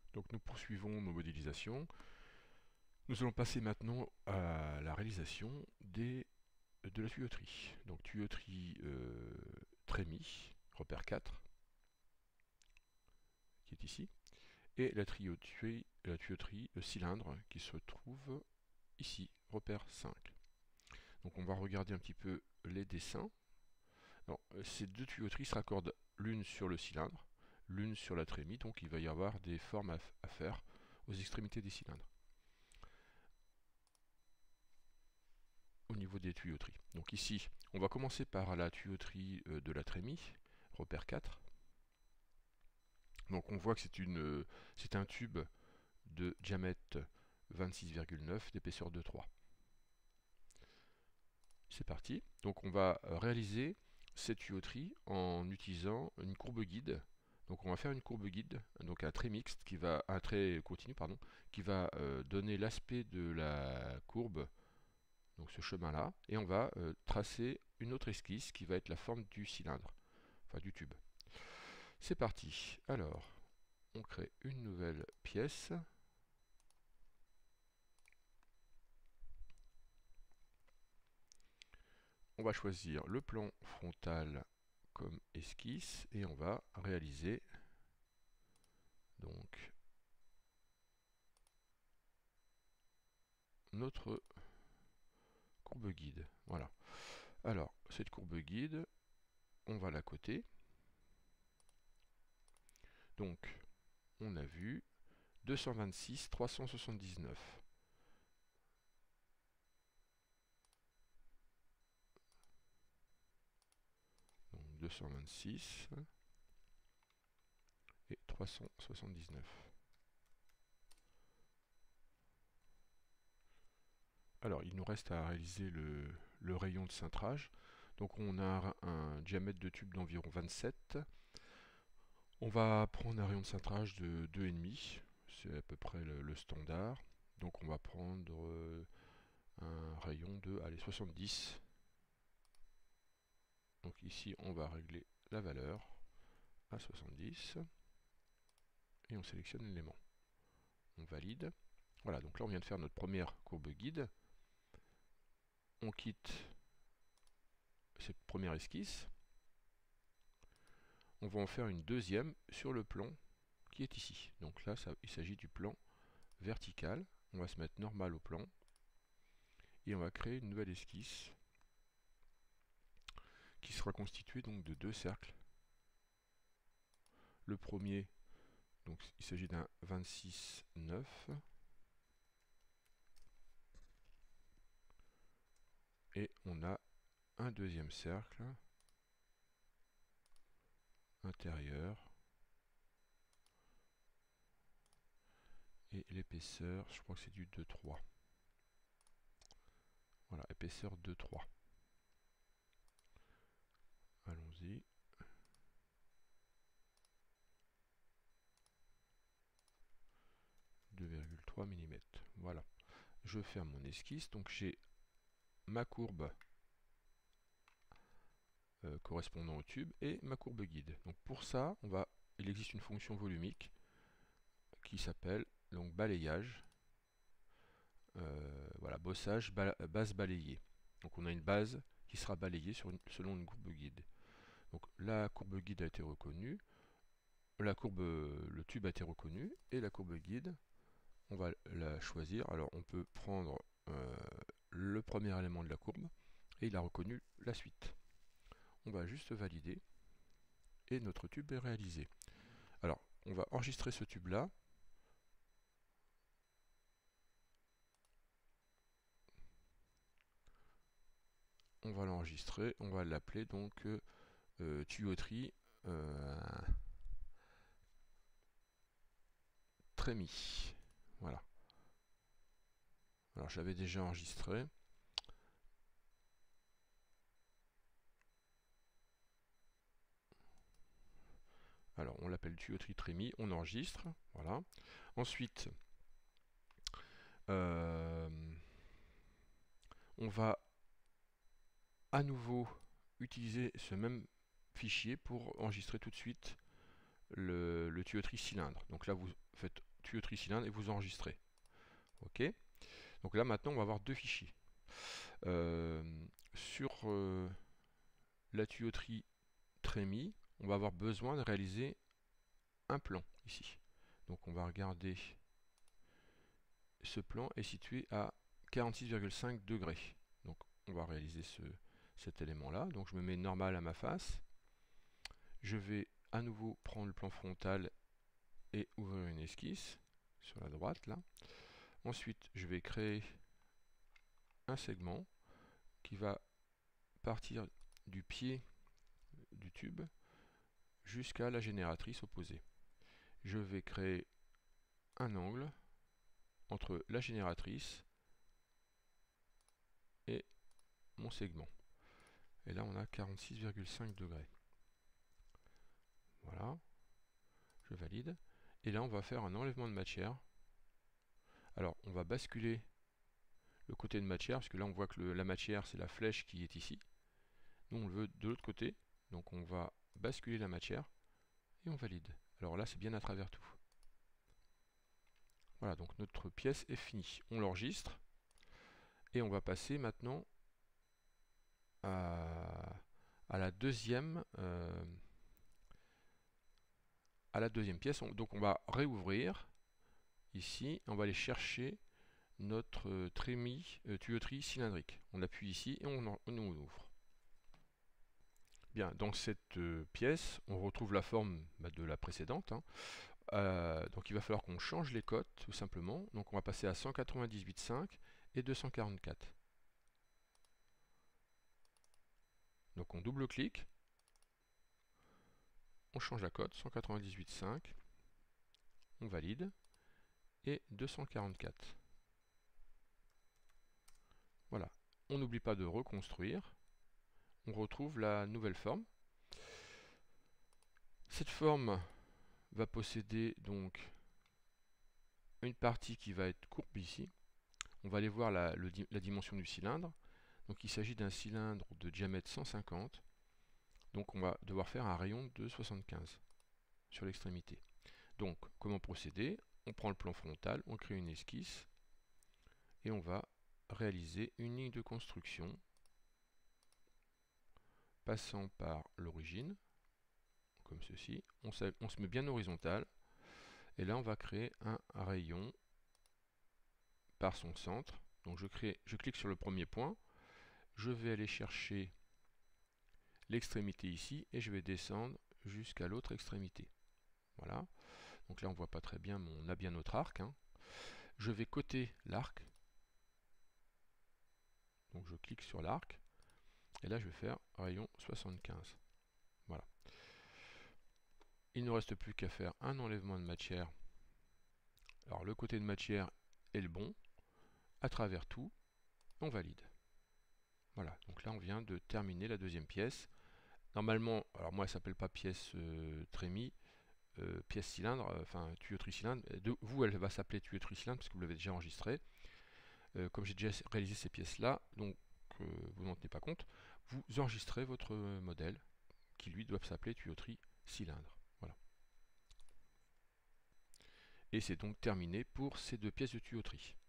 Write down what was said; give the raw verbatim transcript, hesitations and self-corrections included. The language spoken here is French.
Donc nous poursuivons nos modélisations. Nous allons passer maintenant à la réalisation des, de la tuyauterie. Donc tuyauterie euh, trémie, repère quatre, qui est ici, et la tuyauterie, la tuyauterie euh, cylindre qui se trouve ici, repère cinq. Donc on va regarder un petit peu les dessins. Alors, ces deux tuyauteries se raccordent l'une sur le cylindre, l'une sur la trémie, donc il va y avoir des formes à, à faire aux extrémités des cylindres. Au niveau des tuyauteries. Donc ici, on va commencer par la tuyauterie euh, de la trémie, repère quatre. Donc on voit que c'est une, c'est un tube de diamètre vingt-six virgule neuf, d'épaisseur deux virgule trois. C'est parti. Donc on va réaliser cette tuyauterie en utilisant une courbe guide. Donc on va faire une courbe guide, donc un trait mixte qui va, un trait continu pardon, qui va euh, donner l'aspect de la courbe, donc ce chemin-là, et on va euh, tracer une autre esquisse qui va être la forme du cylindre, enfin du tube. C'est parti. Alors, on crée une nouvelle pièce. On va choisir le plan frontal comme esquisse et on va réaliser donc notre courbe guide. Voilà. Alors, cette courbe guide, on va la coter. Donc, on a vu deux cent vingt-six, trois cent soixante-dix-neuf. Donc deux cent vingt-six et trois cent soixante-dix-neuf. Alors, il nous reste à réaliser le, le rayon de cintrage. Donc, on a un, un diamètre de tube d'environ vingt-sept. On va prendre un rayon de cintrage de deux virgule cinq. C'est à peu près le, le standard. Donc, on va prendre euh, un rayon de allez, soixante-dix. Donc, ici, on va régler la valeur à soixante-dix. Et on sélectionne l'élément. On valide. Voilà, donc là, on vient de faire notre première courbe guide. On quitte cette première esquisse. On va en faire une deuxième sur le plan qui est ici. Donc là, ça, il s'agit du plan vertical. On va se mettre normal au plan. Et on va créer une nouvelle esquisse qui sera constituée donc de deux cercles. Le premier, donc il s'agit d'un vingt-six neuf. Et on a un deuxième cercle intérieur. Et l'épaisseur, je crois que c'est du deux trois. Voilà, épaisseur deux trois. Allons-y. deux virgule trois millimètres. Voilà. Je ferme mon esquisse. Donc j'ai ma courbe euh, correspondant au tube et ma courbe guide. Donc pour ça, on va, il existe une fonction volumique qui s'appelle donc balayage. Euh, voilà, bossage, ba base balayée. Donc on a une base qui sera balayée sur une, selon une courbe guide. Donc la courbe guide a été reconnue, la courbe, le tube a été reconnu et la courbe guide, on va la choisir. Alors on peut prendre euh, le premier élément de la courbe et il a reconnu la suite. On va juste valider et notre tube est réalisé. Alors on va enregistrer ce tube là. On va l'enregistrer, on va l'appeler donc euh, euh, tuyauterie euh, trémie. Voilà. Alors j'avais déjà enregistré. Alors on l'appelle tuyauterie trémie, on enregistre. Voilà. Ensuite, euh, on va à nouveau utiliser ce même fichier pour enregistrer tout de suite le, le tuyauterie cylindre. Donc là vous faites tuyauterie cylindre et vous enregistrez. Ok. Donc là maintenant on va avoir deux fichiers. Euh, sur euh, la tuyauterie trémie, on va avoir besoin de réaliser un plan ici. Donc on va regarder, ce plan est situé à quarante-six virgule cinq degrés. Donc on va réaliser ce, cet élément là. Donc je me mets normal à ma face. Je vais à nouveau prendre le plan frontal et ouvrir une esquisse sur la droite là. Ensuite je vais créer un segment qui va partir du pied du tube jusqu'à la génératrice opposée. Je vais créer un angle entre la génératrice et mon segment. Et là on a quarante-six virgule cinq degrés. Voilà, je valide. Et là on va faire un enlèvement de matière. Alors on va basculer le côté de matière, parce que là on voit que le, la matière c'est la flèche qui est ici. Nous on le veut de l'autre côté, donc on va basculer la matière et on valide. Alors là c'est bien à travers tout. Voilà, donc notre pièce est finie. On l'enregistre et on va passer maintenant à, à la deuxième euh, à la deuxième pièce. On, donc on va réouvrir ici, on va aller chercher notre euh, trémie euh, tuyauterie cylindrique. On appuie ici et on, on ouvre. Bien, dans cette euh, pièce, on retrouve la forme bah, de la précédente. Hein. Euh, donc il va falloir qu'on change les cotes tout simplement. Donc on va passer à cent quatre-vingt-dix-huit virgule cinq et deux cent quarante-quatre. Donc on double-clique, on change la cote, cent quatre-vingt-dix-huit virgule cinq, on valide, et deux cent quarante-quatre. Voilà, on n'oublie pas de reconstruire, on retrouve la nouvelle forme. Cette forme va posséder donc une partie qui va être courbe ici. On va aller voir la, le, la dimension du cylindre. Donc il s'agit d'un cylindre de diamètre cent cinquante. Donc on va devoir faire un rayon de soixante-quinze sur l'extrémité. Donc comment procéder? On prend le plan frontal, on crée une esquisse et on va réaliser une ligne de construction passant par l'origine, comme ceci. On se, on se met bien horizontal et là on va créer un rayon par son centre. Donc je, crée, je clique sur le premier point, je vais aller chercher l'extrémité ici et je vais descendre jusqu'à l'autre extrémité. Voilà. Donc là on voit pas très bien, mais on a bien notre arc. Hein. Je vais coter l'arc. Donc je clique sur l'arc. Et là je vais faire rayon soixante-quinze. Voilà. Il ne reste plus qu'à faire un enlèvement de matière. Alors le côté de matière est le bon. À travers tout, on valide. Voilà. Donc là on vient de terminer la deuxième pièce. Normalement, alors moi elle s'appelle pas pièce euh, trémie. Euh, pièce cylindre, euh, enfin tuyauterie cylindre. De vous, elle va s'appeler tuyauterie cylindre parce que vous l'avez déjà enregistré. Euh, comme j'ai déjà réalisé ces pièces-là, donc euh, vous n'en tenez pas compte, vous enregistrez votre modèle qui lui doit s'appeler tuyauterie cylindre. Voilà. Et c'est donc terminé pour ces deux pièces de tuyauterie.